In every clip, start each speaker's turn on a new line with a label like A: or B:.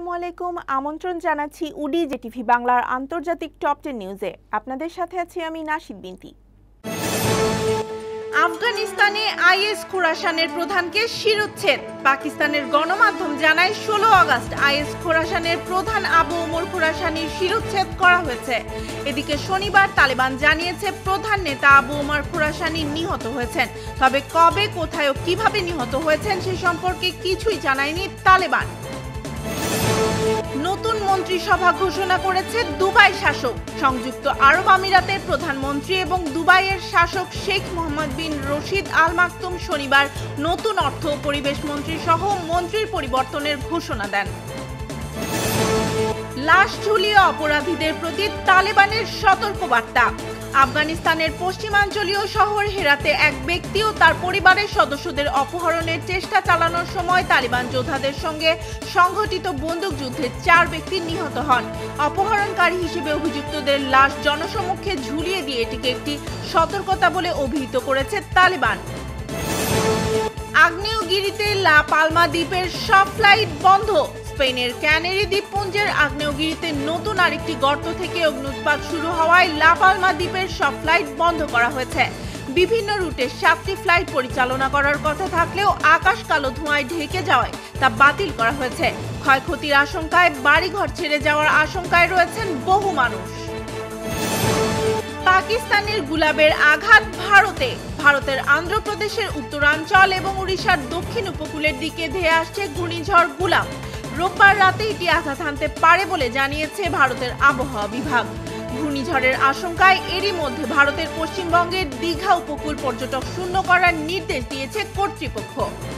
A: আসসালামু আলাইকুম আমন্ত্রণ জানাচ্ছি উডিজে টিভি বাংলার আন্তর্জাতিক টপ 10 নিউজে আপনাদের সাথে আছি আমি নাশিদ বিনতি। আফগানিস্তানে আইএস খোরাসানের প্রধানকে শিরোচ্ছেদ। পাকিস্তানের গণমাধ্যম জানায় 16 আগস্ট আইএস খোরাসানের প্রধান আবু ওমর খোরাসানির শিরোচ্ছেদ করা হয়েছে। এদিকে শনিবার তালেবান জানিয়েছে প্রধান নেতা আবু ওমর খোরাসানি নিহত হয়েছেন, তবে কবে, কোথায় ও কিভাবে নিহত হয়েছেন সে সম্পর্কে কিছুই জানায়নি তালেবান। নতুন মন্ত্রিসভা ঘোষণা করেছে দুবাই শাসক। সংযুক্ত আরব আমিরাতের প্রধানমন্ত্রী এবং দুবাইয়ের শাসক শেখ মোহাম্মদ বিন রশিদ আল মাকতুম শনিবার নতুন অর্থ ও পরিবেশ মন্ত্রী সহ মন্ত্রীর পরিবর্তনের ঘোষণা দেন। লাশ ঝুলিয়ে অপরাধীদের প্রতি তালেবানের সতর্কবার্তা। আফগানিস্তানের পশ্চিমাঞ্চলীয় শহর হেরাতে এক ব্যক্তি ও তার পরিবারের সদস্যদের অপহরণের চেষ্টা চালানোর সময় তালিবান যোদ্ধাদের সঙ্গে সংঘটিত বন্দুকযুদ্ধে 4 ব্যক্তি নিহত হন। অপহরণকারী হিসেবে অভিযুক্তদের লাশ জনসমক্ষে ঝুলিয়ে দিয়ে এটিকে একটি সতর্কতা বলে অভিহিত করেছে তালিবান। আগ্নেয়গিরিতে লা পালমা দ্বীপের সব ফ্লাইট বন্ধ। স্পেনের ক্যানারি দ্বীপপুঞ্জের আগ্নেয়গিরিতে নতুন আরেকটি গর্ত থেকে অগ্ন্যুৎপাত শুরু হওয়ায় লা পালমা দ্বীপের সব ফ্লাইট বন্ধ করা হয়েছে। বিভিন্ন রুটে 7টি ফ্লাইট পরিচালনা করার কথা থাকলেও আকাশ কালো ধোঁয়ায় ঢেকে যাওয়ায় তা বাতিল করা হয়েছে। ক্ষয়ক্ষতির আশঙ্কায় বাড়িঘর ছেড়ে যাওয়ার আশঙ্কায় রয়েছেন বহু মানুষ। পাকিস্তানের গুলাবের আঘাত ভারতে। ভারতের অন্ধ্রপ্রদেশের উত্তরাঞ্চল এবং উড়িষ্যার দক্ষিণ উপকূলের দিকে ধেয়ে আসছে ঘূর্ণিঝড় গুলাব। রোববার রাতে এটি আঘাত হানতে পারে বলে জানিয়েছে ভারতের আবহাওয়া বিভাগ। ঘূর্ণিঝড়ের আশঙ্কায় এরই মধ্যে ভারতের পশ্চিমবঙ্গের দীঘা উপকূল পর্যটক শূন্য করার নির্দেশ দিয়েছে কর্তৃপক্ষ।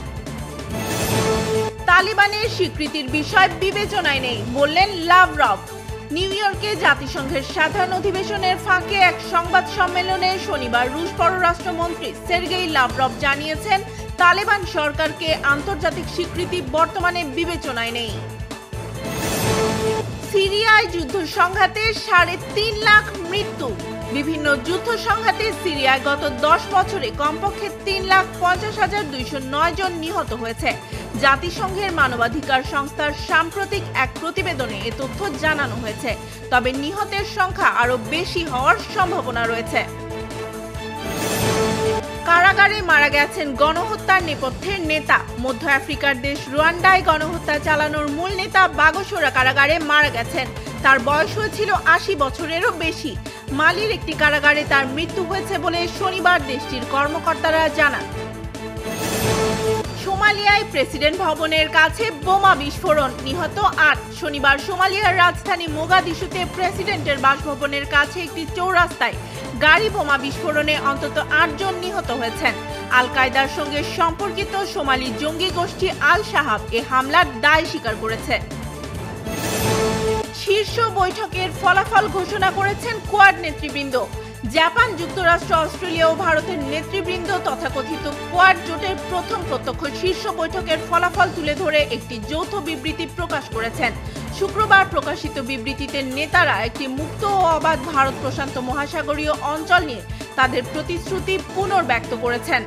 A: তালিবানের স্বীকৃতির বিষয় বিবেচনায় নেই বললেন লাভরভ। নিউ ইয়র্কে জাতিসংঘের সাধারণ অধিবেশনের ফাঁকে এক সংবাদ সম্মেলনে শনিবার রুশ পররাষ্ট্রমন্ত্রী সের্গেই লাভরভ জানিয়েছেন তালেবান সরকারকে আন্তর্জাতিক স্বীকৃতি বর্তমানে বিবেচনায় নেই। সিরিয়ায় যুদ্ধ সংঘাতে 3.5 লাখ মৃত্যু। বিভিন্ন যুদ্ধ সংঘাতে সিরিয়ায় গত 10 বছরে কমপক্ষে 3,50,209 জন নিহত হয়েছে। জাতিসংঘের মানবাধিকার সংস্থার সাম্প্রতিক এক প্রতিবেদনে এ তথ্য জানানো হয়েছে, তবে নিহতের সংখ্যা আরো বেশি হওয়ার সম্ভাবনা রয়েছে। কারাগারে মারা গেছেন গণহত্যার নেপথ্যের নেতা। মধ্য আফ্রিকার দেশ রুয়ান্ডায় গণহত্যা চালানোর মূল নেতা বাগসোরা কারাগারে মারা গেছেন। তার বয়স হয়েছিল 80 বছরেরও বেশি। মালির একটি কারাগারে তার মৃত্যু হয়েছে বলে শনিবার দেশটির কর্মকর্তারা জানান। সোমালিয়ায় প্রেসিডেন্ট ভবনের কাছে বোমা বিস্ফোরণ, নিহত 8। শনিবার সোমালিয়ার রাজধানী মোগাদিশুতে প্রেসিডেন্টের বাসভবনের কাছে একটি চৌরাস্তায় গাড়ি বোমা বিস্ফোরণে অন্তত 8 জন নিহত হয়েছেন। আল কায়দার সঙ্গে সম্পর্কিত সোমালি জঙ্গি গোষ্ঠী আল শাহাব এ হামলার দায় স্বীকার করেছে। শীর্ষ বৈঠকের ফলাফল ঘোষণা করেছেন কোয়াড নেতৃবৃন্দ। জাপান, যুক্তরাষ্ট্র, অস্ট্রেলিয়া ও ভারতের নেতৃবৃন্দ তথাকথিত কোয়াড জোটের প্রথম প্রত্যক্ষ শীর্ষ বৈঠকের ফলাফল তুলে ধরে একটি যৌথ বিবৃতি প্রকাশ করেছেন। শুক্রবার প্রকাশিত বিবৃতিতে নেতারা একটি মুক্ত ও অবাধ ভারত প্রশান্ত মহাসাগরীয় অঞ্চল নিয়ে তাদের প্রতিশ্রুতি পুনর্ব্যক্ত করেছেন।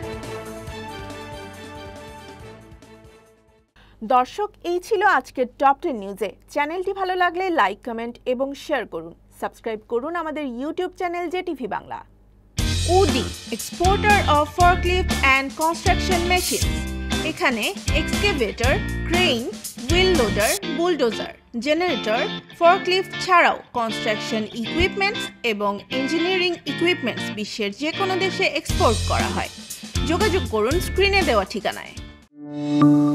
A: দর্শক, এই ছিল আজকের টপ 10 নিউজে। চ্যানেলটি ভালো লাগলে লাইক, কমেন্ট এবং শেয়ার করুন। সাবস্ক্রাইব করুন আমাদের ইউটিউব চ্যানেল জেটিভি বাংলা। উডি, exporter of forklift and construction machine. এখানে excavator, crane, wheel loader, bulldozer, generator, forklift ছাড়াও কনস্ট্রাকশন ইকুইপমেন্টস এবং ইঞ্জিনিয়ারিং ইকুইপমেন্টস বিশ্বের যে কোনো দেশে এক্সপোর্ট করা হয়। যোগাযোগ করুন স্ক্রিনে দেওয়া ঠিকানায়।